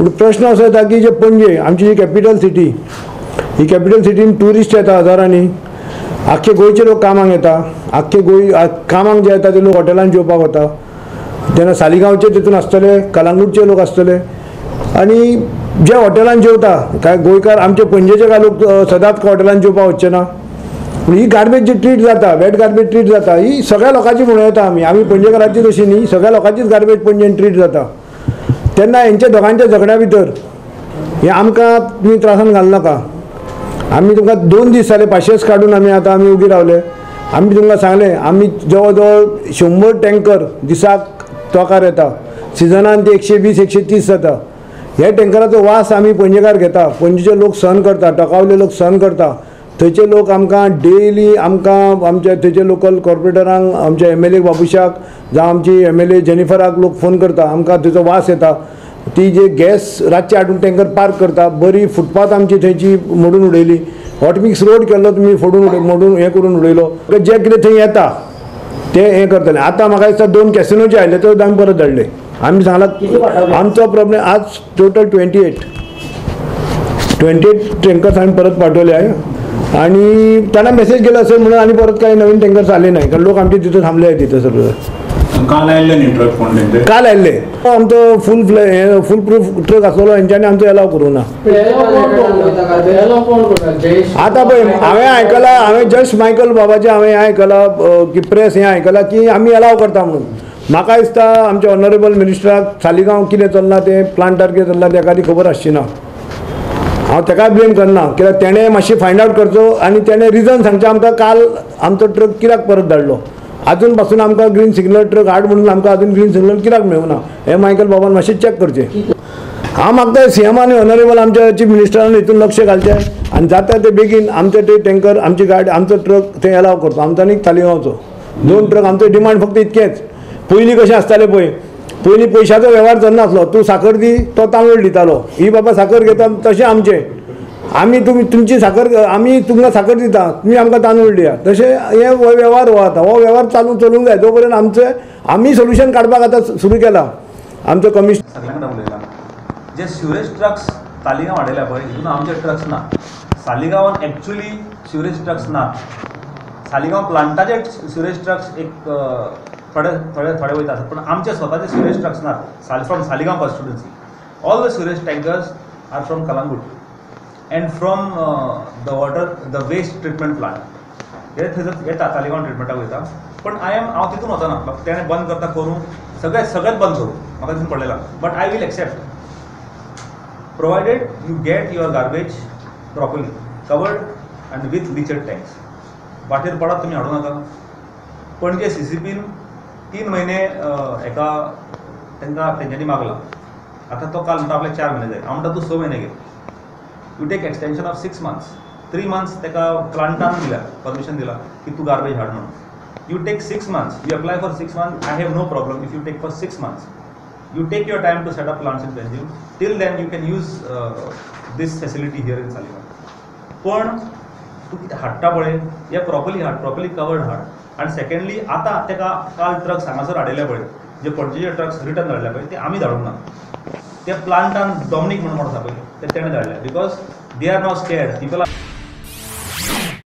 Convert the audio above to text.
पूण प्रश्न असो येता की जे पणजे आमची जी कॅपिटल सिटी, ही कॅपिटल सिटीन ट्युरिस्ट येता हजारांनी, आख्खे गोंयचे लोक कामाक येता, आख्खे गोंय कामाक जे येता ते लोक हॉटेलांत जेवपाक वता, तेन्ना सालिगांवचे तितून आसतले, कलांगूटचे लोक आसतले, आनी जे हॉटेलांत जेवता काय गोंयकार आमचे पणजेचे काय लोक सदांच हॉटेलांत जेवपाक वचचे ना। ही गार्बेज जी ट्रीट जाता, वेट गार्बेज ट्रीट जाता, ही सगळ्या लोकांची म्हणून येता आमी पणजेकारांची तशी न्ही, सगळ्या लोकांचीच गार्बेज पणजेन ट्रीट जाता। तेन्ना हेंच्या दोगांच्या झगड्या भितर हे आमकां तुमी त्रासान घालनाका। आमी तुमकां 2 दीस जाले पाशेस काडून आमी उबी रावले। आमी तुमकां सांगलें आमी जवळ जवळ 100 टँकर दिसाक टोंकार येता, सिजनान ते 120-130 जाता। ह्या टँकराचो वास आमी पणजेकार घेता, पणजेचे लोक सहन करता, टोंकावले लोक सहन करता। थंयचे लोक आमकां डेली आमच्या थंयचे लोकल कॉर्पोरेटरांक, आमच्या MLA बाबुशाक जावं आमची MLA जेनिफराक लोक फोन करता, आमकां थंयचो वास येता। ती जे गॅस रातचे हाडून टँकर पार्क करता, बरी फुटपाथ आमची थंयची मोडून उडयली, हॉट मिक्स रोड केल्लो तुमी मोडून हें करून उडयलो। जे कितें थंय येता ते हें करतले। आतां म्हाका दिसता 2 कॅसिनोचे आयले ते आमी परत धाडले। आमी सांगलां आमचो प्रॉब्लेम आज टोटल 28 टँकर्स आमी परत पाठवले आहे। आणि त्यांना मेसेज केला असेल म्हणून आणि परत काही नवीन टँकर्स आले नाही, कारण लोक आमचे तिथे थांबले आहेत तिथे सगळं। काल आयले आमचो फुल प्रूफ ट्रक आसलो, हेंच्यांनी आमचो अलाव करूं ना। आतां पळय हांवें आयकलां, हांवें जस्ट मायकल बाबाचें हांवें आयकलां की प्रेस हें आयकलां की आमी अलाव करता म्हणून। म्हाका दिसता आमच्या ऑनरेबल मिनिस्टराक सालिगांव कितें चल्लां तें प्लांटार कितें चल्लां तें एखादी खबर आसची ना। हांव ताका ब्लेम करना, कित्याक तेणें मातशें फायंड आवट करचो आनी तेणें रिजन सांगचें आमकां काल आमचो ट्रक कित्याक परत धाडलो। अजून पासून आमकां ग्रीन सिग्नल ट्रक हाड म्हणून आमकां अजून ग्रीन सिग्नल कित्याक मेळूना हें मायकल बाबान मातशें चॅक करचें। हांव मागता CM आनी ऑनरेबल आमच्या चीफ मिनिस्टरान हितून लक्ष घालचें आनी जाता ते बेगीन आमचे ते टँकर, आमची गाडी, आमचो ट्रक थंय अलाव करचो। आमचो आनी सालिगांवचो 2 ट्रक। आमचो डिमांड फक्त इतकेंच, पयलीं कशें आसतालें पळय, पयलीं पयशाचो वेव्हार चलनासलो, तूं साखर दी तो तांदूळ दितालो, ही बाबा साखर घेता, तशें आमचें आमी तुमची साखर, आमी तुमकां साखर दिता, तुमी आमकां तांदूळ दिया, तशें हे वेव्हार हो आतां हो वेव्हार चलूंक जाय। तो पर्यंत आमी सोल्युशन काडपाक आतां सुरू केलां। आमचो कमिशन सगळ्यांना उलयलां जे सिवरेज ट्रक्स सालिगांव हाडयल्या पळय हितून आमचे ट्रक्स ना। सालिगांवान एक्चुअली सिवरेज ट्रक्स ना। सालिगांव प्लांटाचे सिवरेज ट्रक्स एक थोडे वयता आसत, पूण आमचे स्वताचे सिवरेज ट्रक्स नात from Saligao constituency. All the sewerage tankers are from Calangute and from the waste treatment plant हे थंय येता सालिगांव ट्रिटमेंटाक वयता। पण हांव तितून वचना, तेणें बंद करता करूं सगळेंच बंद करूं म्हाका तितून पडलेला। But I will accept provided you get your garbage properly covered and with leachate tanks. वाटेर पडत तुमी हाडूं नाका। पणजे CCPन 3 म्हयने एका तेंच्यांनी मागला। आतां तो काल म्हणटा आपल्याक 4 म्हयने जाय। हांव म्हणटा तूं 6 म्हयने घे, you take extension of 6 months, 3 months तेका प्लांटान दिल्या परमिशन दिला की तू गार्बेज हाड म्हणून। You take 6 months, you apply for 6 months, I have no problem if you take for 6 months, you take your time to set up plants in Panjim, till then you can use this facility here in Saligao. पण तू कितें हाडटा पळय हे properly हाड, properly covered हाड। आनी secondly आतां तेका काल ट्रक्स हांगासर हाडयले पळय, जे पणजेचे ट्रक्स रिटर्न धाडले पळय ते आमी धाडूंक ना, ते प्लांटान डॉमिनीक म्हणून आसा पळय ते तेणें धाडले, because they are not scared people.